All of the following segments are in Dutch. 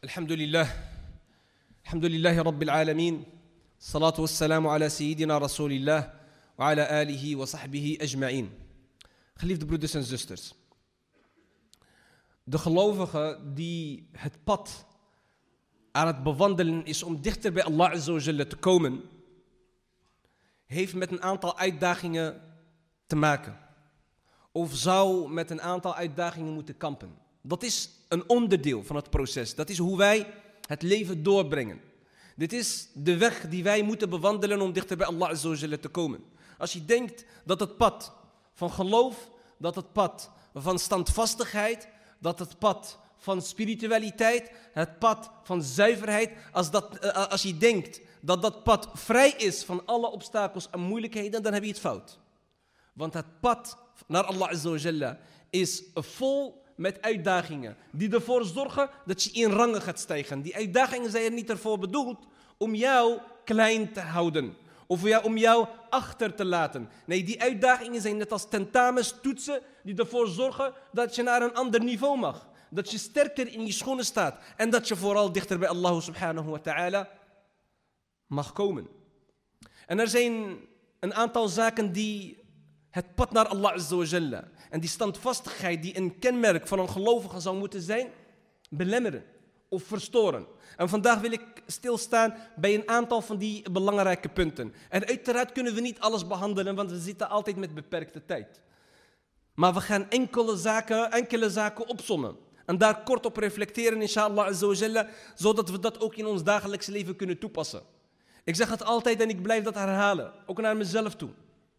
الحمد لله رب العالمين الصلاة والسلام على سيدنا رسول الله وعلى آله وصحبه أجمعين. Geliefde broeders en zusters, de gelovige die het pad aan het bewandelen is om dichter bij Allah Azza wa Jalla te komen, heeft met een aantal uitdagingen te maken. Of zou met een aantal uitdagingen moeten kampen. Dat is een onderdeel van het proces. Dat is hoe wij het leven doorbrengen. Dit is de weg die wij moeten bewandelen om dichter bij Allah Azza wa Jalla te komen. Als je denkt dat het pad van geloof, dat het pad van standvastigheid, dat het pad van spiritualiteit, het pad van zuiverheid, als je denkt dat dat pad vrij is van alle obstakels en moeilijkheden, dan heb je het fout. Want het pad naar Allah Azza wa Jalla is vol met uitdagingen die ervoor zorgen dat je in rangen gaat stijgen. Die uitdagingen zijn er niet ervoor bedoeld om jou klein te houden of om jou achter te laten. Nee, die uitdagingen zijn net als tentamens, toetsen die ervoor zorgen dat je naar een ander niveau mag. Dat je sterker in je schoenen staat en dat je vooral dichter bij Allah subhanahu wa ta'ala mag komen. En er zijn een aantal zaken die het pad naar Allah Azza wa Jalla en die standvastigheid die een kenmerk van een gelovige zou moeten zijn, belemmeren of verstoren. En vandaag wil ik stilstaan bij een aantal van die belangrijke punten. En uiteraard kunnen we niet alles behandelen, want we zitten altijd met beperkte tijd. Maar we gaan enkele zaken opsommen. En daar kort op reflecteren, inshallah Azza wa Jalla, zodat we dat ook in ons dagelijks leven kunnen toepassen. Ik zeg het altijd en ik blijf dat herhalen, ook naar mezelf toe.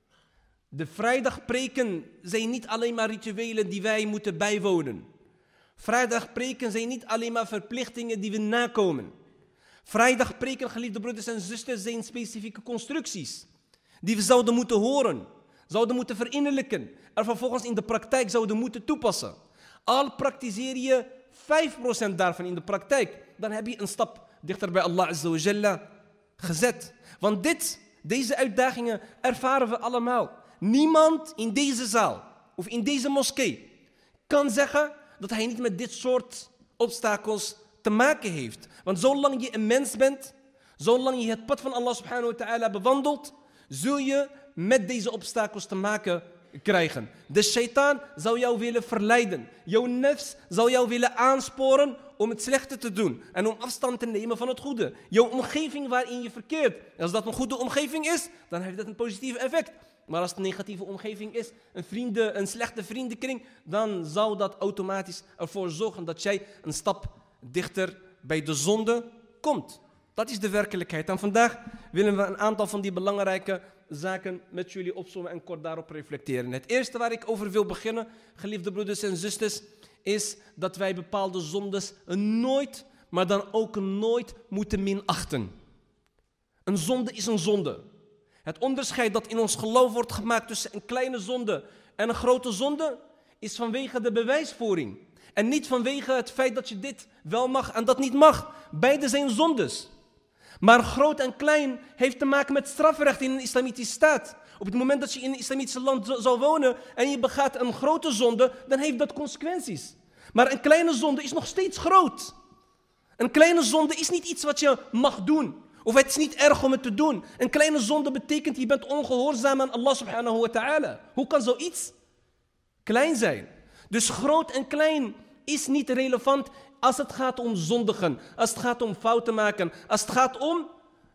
De vrijdagpreken zijn niet alleen maar rituelen die wij moeten bijwonen. Vrijdagpreken zijn niet alleen maar verplichtingen die we nakomen. Vrijdagpreken, geliefde broeders en zusters, zijn specifieke constructies die we zouden moeten horen, zouden moeten verinnerlijken en vervolgens in de praktijk zouden moeten toepassen. Al praktiseer je 5% daarvan in de praktijk, dan heb je een stap dichter bij Allah Azza wa Jalla gezet. Want deze uitdagingen ervaren we allemaal. Niemand in deze zaal of in deze moskee kan zeggen dat hij niet met dit soort obstakels te maken heeft. Want zolang je een mens bent, zolang je het pad van Allah subhanahu wa ta'ala bewandelt, zul je met deze obstakels te maken krijgen. De shaitaan zou jou willen verleiden. Jouw nefs zou jou willen aansporen om het slechte te doen en om afstand te nemen van het goede. Jouw omgeving waarin je verkeert. Als dat een goede omgeving is, dan heeft dat een positief effect. Maar als het een negatieve omgeving is, een slechte vriendenkring, dan zou dat automatisch ervoor zorgen dat jij een stap dichter bij de zonde komt. Dat is de werkelijkheid. En vandaag willen we een aantal van die belangrijke zaken met jullie opzommen en kort daarop reflecteren. Het eerste waar ik over wil beginnen, geliefde broeders en zusters, is dat wij bepaalde zondes nooit, maar dan ook nooit moeten minachten. Een zonde is een zonde. Het onderscheid dat in ons geloof wordt gemaakt tussen een kleine zonde en een grote zonde is vanwege de bewijsvoering. En niet vanwege het feit dat je dit wel mag en dat niet mag. Beide zijn zondes. Maar groot en klein heeft te maken met strafrecht in een islamitische staat. Op het moment dat je in een islamitisch land zal wonen en je begaat een grote zonde, dan heeft dat consequenties. Maar een kleine zonde is nog steeds groot. Een kleine zonde is niet iets wat je mag doen. Of het is niet erg om het te doen. Een kleine zonde betekent je bent ongehoorzaam aan Allah subhanahu wa ta'ala. Hoe kan zoiets klein zijn? Dus groot en klein is niet relevant als het gaat om zondigen. Als het gaat om fouten maken. Als het gaat om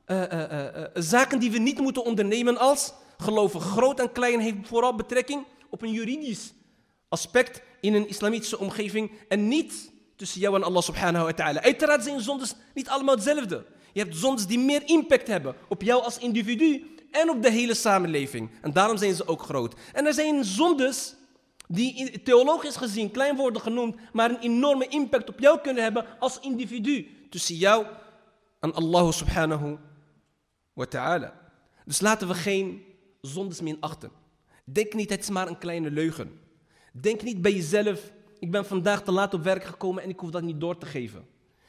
zaken die we niet moeten ondernemen als gelovigen. Groot en klein heeft vooral betrekking op een juridisch aspect in een islamitische omgeving. En niet tussen jou en Allah subhanahu wa ta'ala. Uiteraard zijn zondes niet allemaal hetzelfde. Je hebt zondes die meer impact hebben op jou als individu en op de hele samenleving. En daarom zijn ze ook groot. En er zijn zondes die theologisch gezien klein worden genoemd, maar een enorme impact op jou kunnen hebben als individu. Tussen jou en Allah subhanahu wa ta'ala. Dus laten we geen zondes minachten. Denk niet, het is maar een kleine leugen. Denk niet bij jezelf, ik ben vandaag te laat op werk gekomen en ik hoef dat niet door te geven.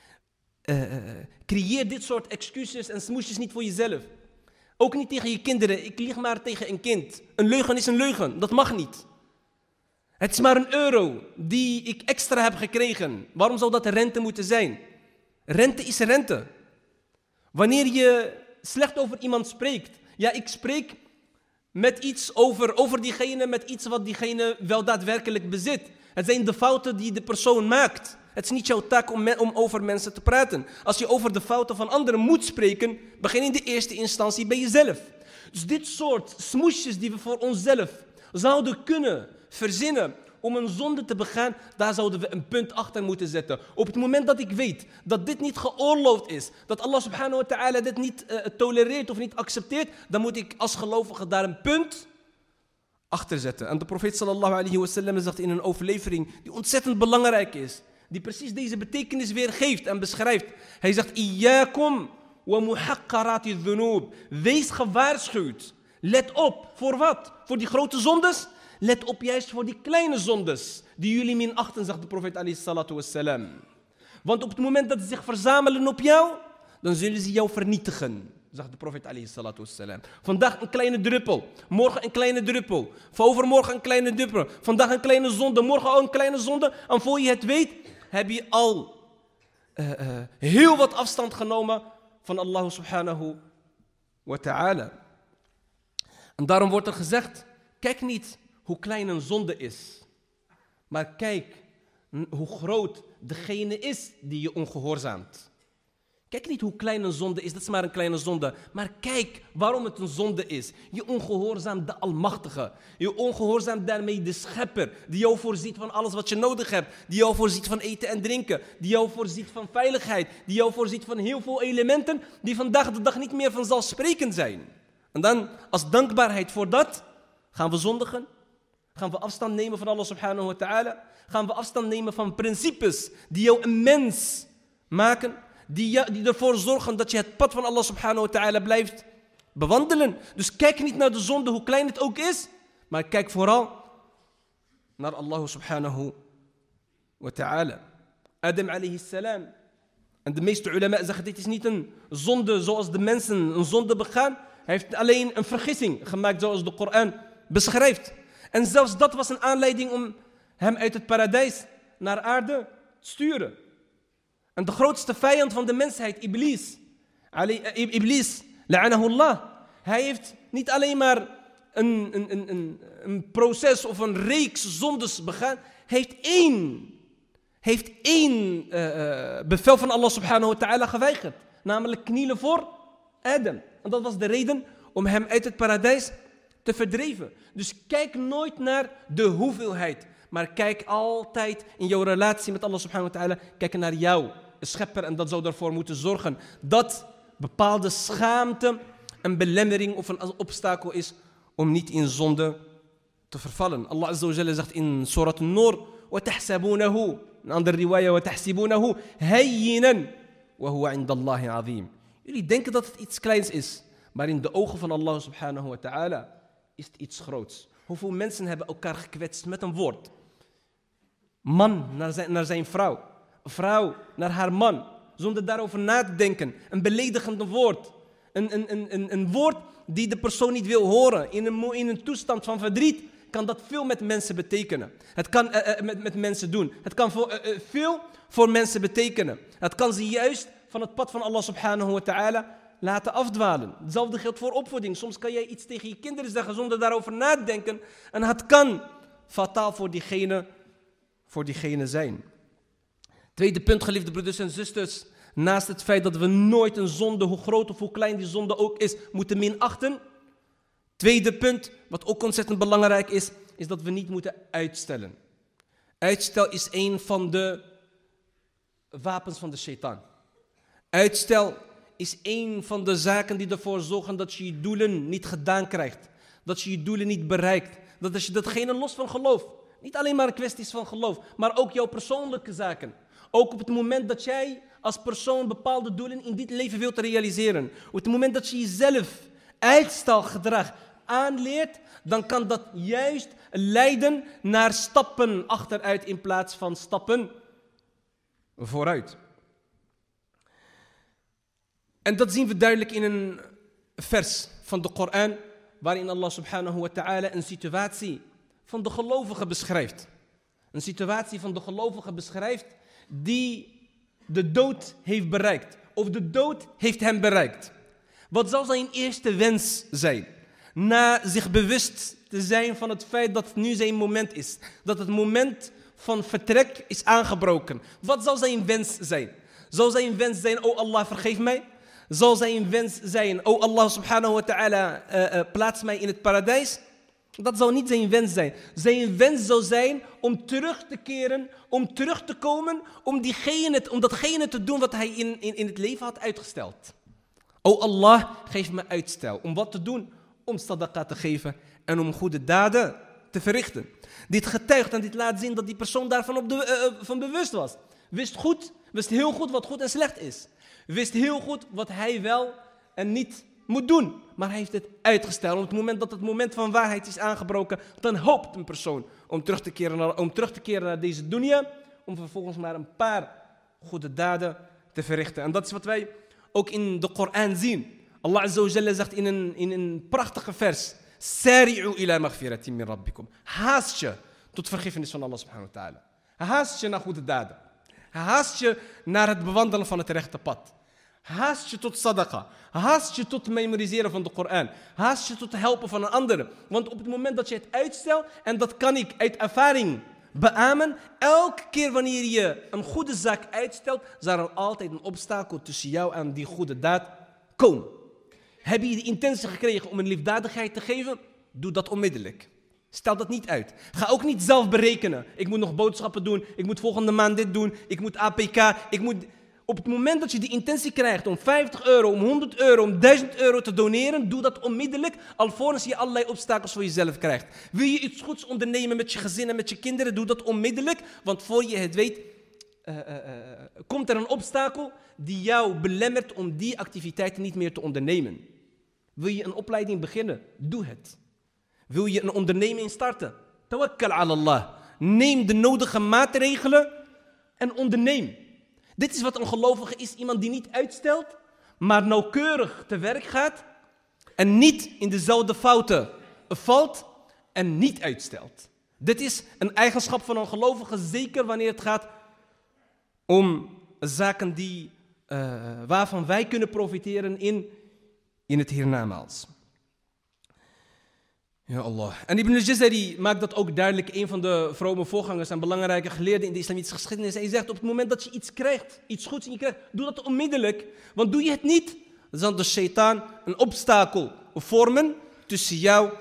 Creëer dit soort excuses en smoesjes niet voor jezelf. Ook niet tegen je kinderen. Ik lieg maar tegen een kind. Een leugen is een leugen. Dat mag niet. Het is maar €1 die ik extra heb gekregen. Waarom zou dat de rente moeten zijn? Rente is rente. Wanneer je slecht over iemand spreekt. Ja, ik spreek met iets over diegene, met iets wat diegene wel daadwerkelijk bezit. Het zijn de fouten die de persoon maakt. Het is niet jouw taak om over mensen te praten. Als je over de fouten van anderen moet spreken, begin in de eerste instantie bij jezelf. Dus dit soort smoesjes die we voor onszelf zouden kunnen verzinnen om een zonde te begaan, daar zouden we een punt achter moeten zetten. Op het moment dat ik weet dat dit niet geoorloofd is, dat Allah subhanahu wa ta'ala dit niet tolereert of niet accepteert, dan moet ik als gelovige daar een punt achter zetten. En de profeet sallallahu alayhi wa sallam zegt in een overlevering die ontzettend belangrijk is, die precies deze betekenis weergeeft en beschrijft. Hij zegt, Iyyakum wa muhaqqarati dhunub. Wees gewaarschuwd. Let op. Voor wat? Voor die grote zondes? Let op juist voor die kleine zondes die jullie minachten, zegt de profeet alayhi salatu wassalam. Want op het moment dat ze zich verzamelen op jou, dan zullen ze jou vernietigen, zegt de profeet alayhi salatu wassalam. Vandaag een kleine druppel, morgen een kleine druppel, overmorgen een kleine druppel, vandaag een kleine zonde, morgen ook een kleine zonde. En voor je het weet, heb je al heel wat afstand genomen van Allah subhanahu wa ta'ala. En daarom wordt er gezegd, kijk niet hoe klein een zonde is, maar kijk hoe groot degene is die je ongehoorzaamt. Kijk niet hoe klein een zonde is, dat is maar een kleine zonde. Maar kijk waarom het een zonde is. Je ongehoorzaamt de Almachtige. Je ongehoorzaamt daarmee de Schepper. Die jou voorziet van alles wat je nodig hebt. Die jou voorziet van eten en drinken. Die jou voorziet van veiligheid. Die jou voorziet van heel veel elementen die vandaag de dag niet meer vanzelfsprekend zijn. En dan als dankbaarheid voor dat gaan we zondigen. Gaan we afstand nemen van Allah subhanahu wa ta'ala. Gaan we afstand nemen van principes die jou een mens maken. Die ervoor zorgen dat je het pad van Allah subhanahu wa ta'ala blijft bewandelen. Dus kijk niet naar de zonde, hoe klein het ook is. Maar kijk vooral naar Allah subhanahu wa ta'ala. Adam alayhi salam. En de meeste ulama zeggen, dit is niet een zonde zoals de mensen een zonde begaan. Hij heeft alleen een vergissing gemaakt zoals de Koran beschrijft. En zelfs dat was een aanleiding om hem uit het paradijs naar aarde te sturen. En de grootste vijand van de mensheid, Iblis, la'anahullah. Hij heeft niet alleen maar een proces of een reeks zondes begaan. Hij heeft één bevel van Allah subhanahu wa ta'ala geweigerd. Namelijk knielen voor Adam. En dat was de reden om hem uit het paradijs te verdrijven. Dus kijk nooit naar de hoeveelheid. Maar kijk altijd in jouw relatie met Allah subhanahu wa ta'ala. Kijk naar jou, Schepper. En dat zou ervoor moeten zorgen dat bepaalde schaamte een belemmering of een obstakel is om niet in zonde te vervallen. Allah azza wa jalla zegt in Surat An-Nur: وَتَحْسَبُونَهُ, een andere riwaya, وَتَحْسِبُونَهُ هَيِّنًا وَهُوَ عِنْدَ اللَّهِ عَظِيم. Jullie denken dat het iets kleins is, maar in de ogen van Allah subhanahu wa ta'ala is het iets groots. Hoeveel mensen hebben elkaar gekwetst met een woord? Man naar zijn vrouw, vrouw naar haar man, zonder daarover na te denken. Een beledigend woord. Een woord die de persoon niet wil horen. In een toestand van verdriet kan dat veel met mensen betekenen. Het kan met mensen doen. Het kan veel voor mensen betekenen. Het kan ze juist van het pad van Allah subhanahu wa ta'ala laten afdwalen. Hetzelfde geldt voor opvoeding. Soms kan jij iets tegen je kinderen zeggen zonder daarover na te denken. En het kan fataal voor diegene zijn. Tweede punt, geliefde broeders en zusters. Naast het feit dat we nooit een zonde, hoe groot of hoe klein die zonde ook is, moeten minachten. Tweede punt, wat ook ontzettend belangrijk is dat we niet moeten uitstellen. Uitstel is een van de wapens van de shaitaan. Uitstel is een van de zaken die ervoor zorgen dat je je doelen niet gedaan krijgt. Dat je je doelen niet bereikt. Dat als je datgene los van geloof, niet alleen maar een kwestie is van geloof, maar ook jouw persoonlijke zaken. Ook op het moment dat jij als persoon bepaalde doelen in dit leven wilt realiseren. Op het moment dat je jezelf uitstelgedrag aanleert, dan kan dat juist leiden naar stappen achteruit in plaats van stappen vooruit. En dat zien we duidelijk in een vers van de Koran, waarin Allah subhanahu wa ta'ala een situatie van de gelovigen beschrijft. Een situatie van de gelovigen beschrijft die de dood heeft bereikt. Of de dood heeft hem bereikt. Wat zal zijn eerste wens zijn? Na zich bewust te zijn van het feit dat het nu zijn moment is. Dat het moment van vertrek is aangebroken. Wat zal zijn wens zijn? Zal zijn wens zijn, oh Allah, vergeef mij? Zal zijn wens zijn, oh Allah subhanahu wa ta'ala, plaats mij in het paradijs? Dat zou niet zijn wens zijn. Zijn wens zou zijn om terug te keren, om terug te komen, om datgene te doen wat hij in het leven had uitgesteld. O Allah, geef me uitstel. Om wat te doen? Om sadaqa te geven en om goede daden te verrichten. Dit getuigt en dit laat zien dat die persoon daarvan van bewust was. Wist heel goed wat goed en slecht is. Wist heel goed wat hij wel en niet moet doen. Maar hij heeft het uitgesteld. Op het moment dat het moment van waarheid is aangebroken, dan hoopt een persoon om terug te keren naar deze dunya, om vervolgens maar een paar goede daden te verrichten. En dat is wat wij ook in de Koran zien. Allah Azza wa Jalla zegt in een prachtige vers: Sari'u ila maghfiratin min rabbikum. Haast je tot vergiffenis van Allah subhanahu wa ta'ala. Haast je naar goede daden. Haast je naar het bewandelen van het rechte pad. Haast je tot sadaqa. Haast je tot het memoriseren van de Koran. Haast je tot het helpen van een ander. Want op het moment dat je het uitstelt, en dat kan ik uit ervaring beamen, elke keer wanneer je een goede zaak uitstelt, zal er altijd een obstakel tussen jou en die goede daad komen. Heb je de intentie gekregen om een liefdadigheid te geven? Doe dat onmiddellijk. Stel dat niet uit. Ga ook niet zelf berekenen. Ik moet nog boodschappen doen. Ik moet volgende maand dit doen. Ik moet APK. Op het moment dat je de intentie krijgt om €50, om €100, om €1000 te doneren, doe dat onmiddellijk, alvorens je allerlei obstakels voor jezelf krijgt. Wil je iets goeds ondernemen met je gezin en met je kinderen, doe dat onmiddellijk, want voor je het weet, komt er een obstakel die jou belemmert om die activiteiten niet meer te ondernemen. Wil je een opleiding beginnen? Doe het. Wil je een onderneming starten? Tawakkal ala Allah. Neem de nodige maatregelen en onderneem. Dit is wat een gelovige is. Iemand die niet uitstelt, maar nauwkeurig te werk gaat en niet in dezelfde fouten valt en niet uitstelt. Dit is een eigenschap van een gelovige, zeker wanneer het gaat om zaken waarvan wij kunnen profiteren in het hiernamaals. Ja Allah. En Ibn al-Jazari maakt dat ook duidelijk, een van de vrome voorgangers en belangrijke geleerden in de islamitische geschiedenis. Hij zegt, op het moment dat je iets krijgt, iets goeds in je krijgt, doe dat onmiddellijk. Want doe je het niet, dan zal de shaitaan een obstakel vormen tussen jou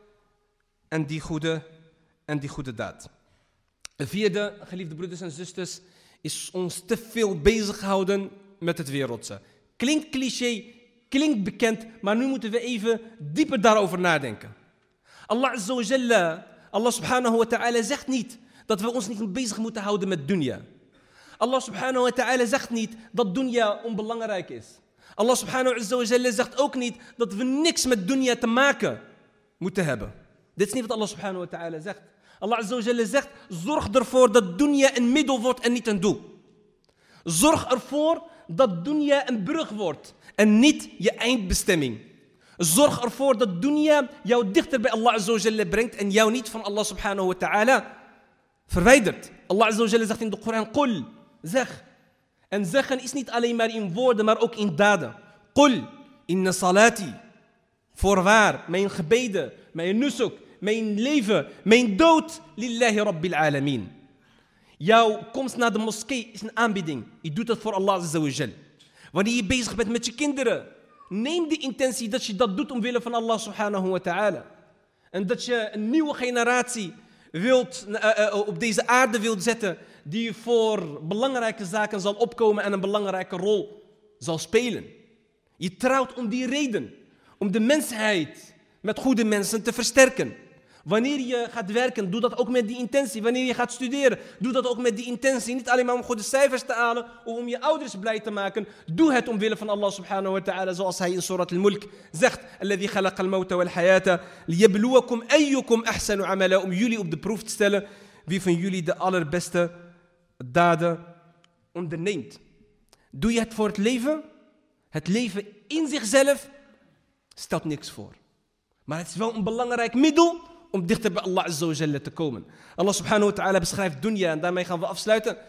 en die goede daad. De vierde, geliefde broeders en zusters, is ons te veel bezighouden met het wereldse. Klinkt cliché, klinkt bekend, maar nu moeten we even dieper daarover nadenken. Allah Azza wa Jalla, Allah subhanahu wa ta'ala zegt niet dat we ons niet bezig moeten houden met dunya. Allah subhanahu wa ta'ala zegt niet dat dunya onbelangrijk is. Allah subhanahu wa Jalla zegt ook niet dat we niks met dunya te maken moeten hebben. Dit is niet wat Allah subhanahu wa ta'ala zegt. Allah Azza wa Jalla zegt, zorg ervoor dat dunya een middel wordt en niet een doel. Zorg ervoor dat dunya een brug wordt en niet je eindbestemming. Zorg ervoor dat dunya jou dichter bij Allah Azza wa Jalla brengt en jou niet van Allah subhanahu wa ta'ala verwijdert. Allah Azza wa Jalla zegt in de Koran, qul, zeg. En zeggen is niet alleen maar in woorden, maar ook in daden. Qul, inna salati, voorwaar, mijn gebeden, mijn nusuk, mijn leven, mijn dood, lillahi rabbil alamin. Jouw komst naar de moskee is een aanbieding. Je doet het voor Allah Azza wa Jalla. Wanneer je bezig bent met je kinderen, neem de intentie dat je dat doet omwille van Allah subhanahu wa ta'ala. En dat je een nieuwe generatie op deze aarde wilt zetten die voor belangrijke zaken zal opkomen en een belangrijke rol zal spelen. Je trouwt om die reden, om de mensheid met goede mensen te versterken. Wanneer je gaat werken, doe dat ook met die intentie. Wanneer je gaat studeren, doe dat ook met die intentie. Niet alleen maar om goede cijfers te halen of om je ouders blij te maken. Doe het omwille van Allah subhanahu wa ta'ala, zoals hij in Surat al-Mulk zegt. Alladhi khalaqa al-mawta wal-hayata liyabluwakum ayyukum ahsanu amala. Om jullie op de proef te stellen wie van jullie de allerbeste daden onderneemt. Doe je het voor het leven? Het leven in zichzelf stelt niks voor. Maar het is wel een belangrijk middel om dichter bij Allah Azza wa Jalla te komen. Allah subhanahu wa ta'ala beschrijft dunya, en daarmee gaan we afsluiten.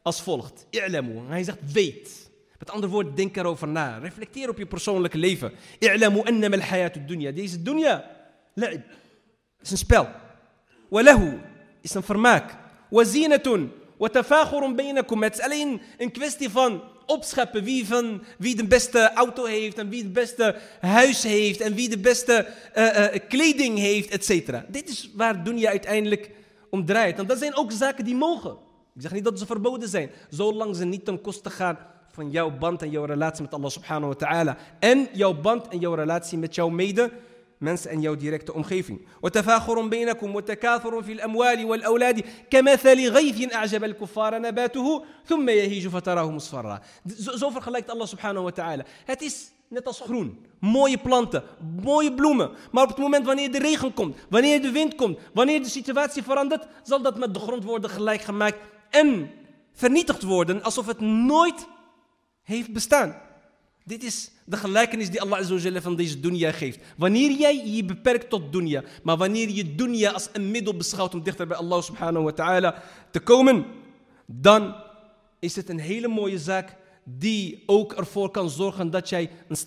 als volgt. I'lamu. Hij zegt weet. Met andere woorden, denk erover na. Reflecteer op je persoonlijke leven. I'lamu annama al-hayatu dunya. Deze dunya, la'ib, is een spel. Walahu is een vermaak. Wazinatun. Watafakhurun bainakum. Het is alleen een kwestie van opscheppen wie de beste auto heeft en wie het beste huis heeft en wie de beste kleding heeft, etc. Dit is waar dunya uiteindelijk om draait. En dat zijn ook zaken die mogen. Ik zeg niet dat ze verboden zijn, zolang ze niet ten koste gaan van jouw band en jouw relatie met Allah subhanahu wa ta'ala. En jouw band en jouw relatie met jouw mensen en jouw directe omgeving. وَتَفَاخُرٌ بَيْنَكُمْ وَتَكَاثُرٌ فِي الْأَمْوَالِ وَالْأَوْلَادِ كَمَثَلِ غَيْثٍ أَعْجَبَ الْكُفَّارَ نَبَاتُهُ ثُمَّ يَهِيجُ فَتَرَاهُ مُصْفَرًّا. Zo vergelijkt Allah subhanahu wa ta'ala. Het is net als groen. Mooie planten, mooie bloemen. Maar op het moment wanneer de regen komt, wanneer de wind komt, wanneer de situatie verandert, zal dat met de grond worden gelijk gemaakt en vernietigd worden alsof het nooit heeft bestaan. Dit is de gelijkenis die Allah Azza wa Jalla van deze dunya geeft. Wanneer jij je beperkt tot dunya, maar wanneer je dunya als een middel beschouwt om dichter bij Allah subhanahu wa ta'ala te komen, dan is het een hele mooie zaak die ook ervoor kan zorgen dat jij een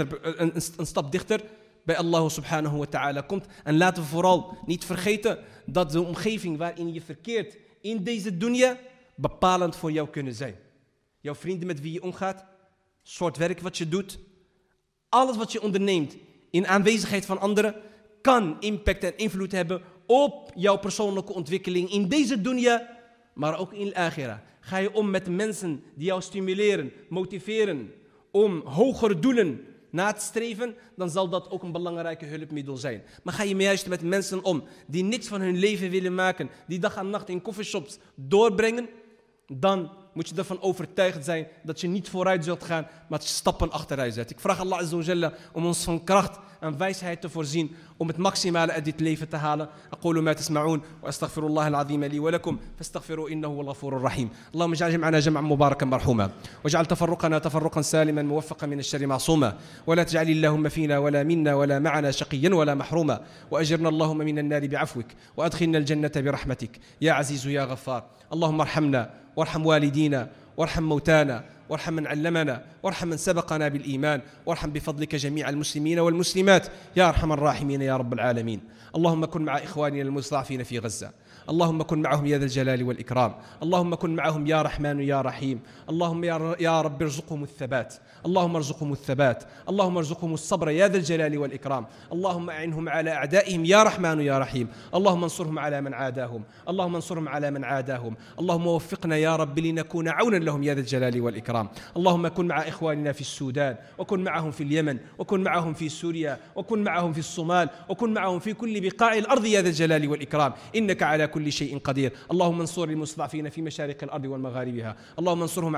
stap dichter bij Allah subhanahu wa ta'ala komt. En laten we vooral niet vergeten dat de omgeving waarin je verkeert in deze dunya bepalend voor jou kunnen zijn. Jouw vrienden met wie je omgaat, soort werk wat je doet, alles wat je onderneemt in aanwezigheid van anderen, kan impact en invloed hebben op jouw persoonlijke ontwikkeling in deze dunya, maar ook in al-akhirah. Ga je om met mensen die jou stimuleren, motiveren om hogere doelen na te streven, dan zal dat ook een belangrijke hulpmiddel zijn. Maar ga je juist met mensen om die niks van hun leven willen maken, die dag en nacht in coffeeshops doorbrengen, dan moet je ervan overtuigd zijn dat je niet vooruit zult gaan, maar dat je stappen achteruit zet. Ik vraag Allah Azza wa Jalla om ons van kracht en wijsheid te voorzien om het maximale uit dit leven te halen. أقول ما تسمعون وأستغفر الله العظيم لي ولكم فاستغفروا إنه هو الغفور الرحيم. اللهم اجعل جمعنا جمعا مباركا مرحوما واجعل تفرقنا تفرقا سالما موفقا من الشر معصوما ولا تجعل اللهم فينا ولا منا ولا معنا شقيا ولا محروما وأجرنا اللهم من النار بعفوك وأدخلنا الجنة برحمتك يا عزيز يا غفار. اللهم ارحمنا وارحم والدينا وارحم موتانا وارحم من علمنا وارحم من سبقنا بالإيمان وارحم بفضلك جميع المسلمين والمسلمات يا أرحم الراحمين يا رب العالمين. اللهم كن مع إخواننا المستضعفين في غزة. اللهم كن معهم يا ذا الجلال والإكرام. اللهم كن معهم يا رحمن يا رحيم. اللهم يا رب ارزقهم الثبات. اللهم ارزقهم الثبات. اللهم ارزقهم الصبر يا ذا الجلال والإكرام. اللهم أعنهم على أعدائهم يا رحمن يا رحيم. اللهم انصرهم على من عاداهم. اللهم انصرهم على من عاداهم. اللهم وفقنا يا رب لنكون عونا لهم يا ذا الجلال والإكرام. اللهم كن مع إخواننا في السودان وكن معهم في اليمن وكن معهم في سوريا وكن معهم في الصومال وكن معهم في كل بقاع الأرض يا ذا الجلال والإكرام إنك على كل شيء قدير. اللهم انصر المستضعفين في مشارق الأرض ومغاربها. اللهم انصرهم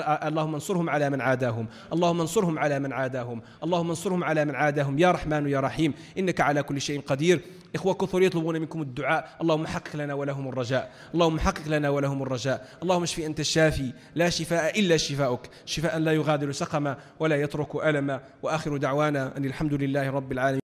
على من عاداهم. اللهم انصرهم على من عاداهم. اللهم انصرهم على من عاداهم يا رحمن يا رحيم إنك على كل شيء قدير. إخوة كثر يطلبون منكم الدعاء. اللهم حقق لنا ولهم الرجاء. اللهم حقق لنا ولهم الرجاء. اللهم اشفي أنت الشافي لا شفاء إلا شفاؤك شفاء لا يغادر سقما ولا يترك ألما. وآخر دعوانا أن الحمد لله رب العالمين.